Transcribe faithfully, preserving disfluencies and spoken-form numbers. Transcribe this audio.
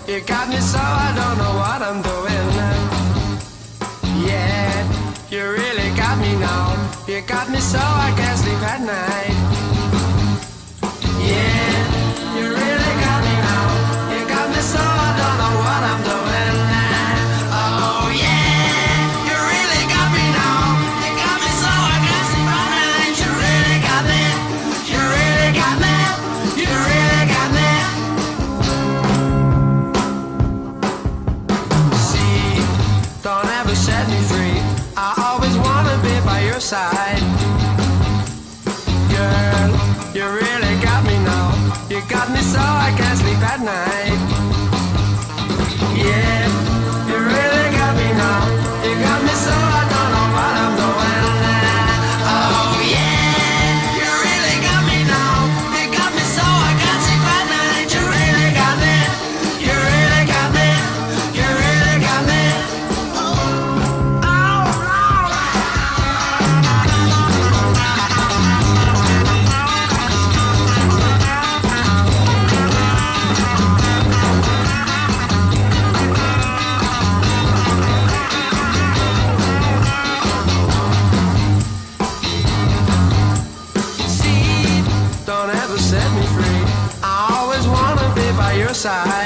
You got me so I don't know what I'm doing. Yeah, you really got me now. You got me so I can't sleep at night. Yeah, you really got me now. You got me so I don't know what I'm doing. Oh yeah, you really got me now. You got me so I can't sleep at night. You really got me. You really got me. You really got me. See, don't ever set me free. I always wanna be by your side. Girl, you really got me now. You got me so I can't sleep at night. Yeah, you really got me now. You got me so I don't know what I'm doing. Oh yeah, you really got me now. You got me so I can't sleep at night. You really got me. You really got me. You really got me. Don't ever set me free. I always wanna be by your side.